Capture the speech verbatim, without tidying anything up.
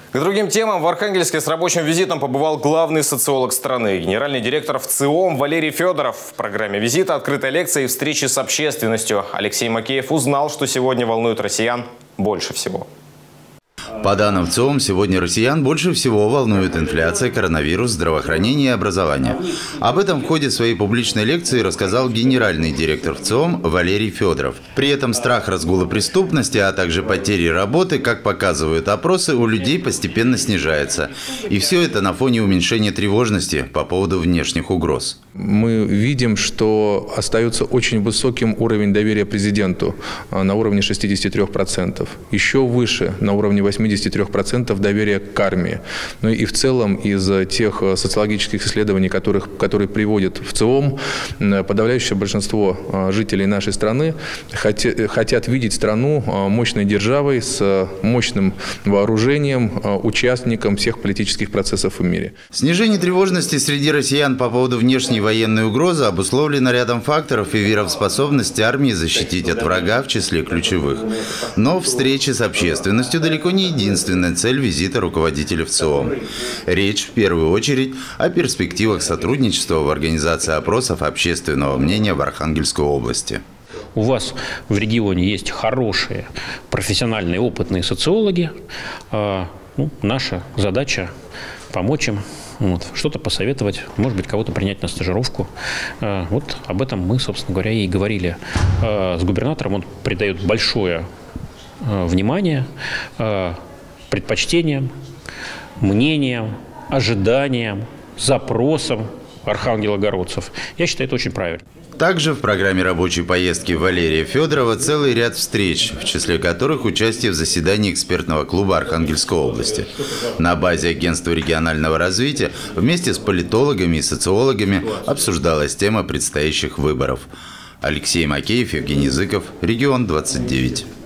К другим темам. В Архангельске с рабочим визитом побывал главный социолог страны, генеральный директор ВЦИОМ Валерий Федоров. В программе визита открытая лекция и встречи с общественностью. Алексей Макеев узнал, что сегодня волнует россиян больше всего. По данным ВЦИОМ, сегодня россиян больше всего волнует инфляция, коронавирус, здравоохранение и образование. Об этом в ходе своей публичной лекции рассказал генеральный директор ВЦИОМ Валерий Федоров. При этом страх разгула преступности, а также потери работы, как показывают опросы, у людей постепенно снижается. И все это на фоне уменьшения тревожности по поводу внешних угроз. Мы видим, что остается очень высоким уровень доверия президенту на уровне шестидесяти трёх процентов. Еще выше, на уровне восьмидесяти трёх процентов доверия к армии. Ну и в целом из тех социологических исследований, которых, которые приводит ВЦИОМ, подавляющее большинство жителей нашей страны хотят, хотят видеть страну мощной державой с мощным вооружением, участником всех политических процессов в мире. Снижение тревожности среди россиян по поводу внешней военной угрозы обусловлено рядом факторов и верой в способность армии защитить от врага в числе ключевых. Но встречи с общественностью далеко не единственная цель визита руководителя ВЦИОМ. Речь в первую очередь о перспективах сотрудничества в организации опросов общественного мнения в Архангельской области. У вас в регионе есть хорошие, профессиональные, опытные социологи. Ну, наша задача помочь им. Вот, что-то посоветовать, может быть, кого-то принять на стажировку. Вот об этом мы, собственно говоря, и говорили с губернатором. Он придает большое внимание предпочтениям, мнениям, ожиданиям, запросам архангелогородцев. Я считаю, это очень правильно. Также в программе рабочей поездки Валерия Федорова целый ряд встреч, в числе которых участие в заседании экспертного клуба Архангельской области. На базе агентства регионального развития вместе с политологами и социологами обсуждалась тема предстоящих выборов. Алексей Макеев, Евгений Зыков, Регион двадцать девять.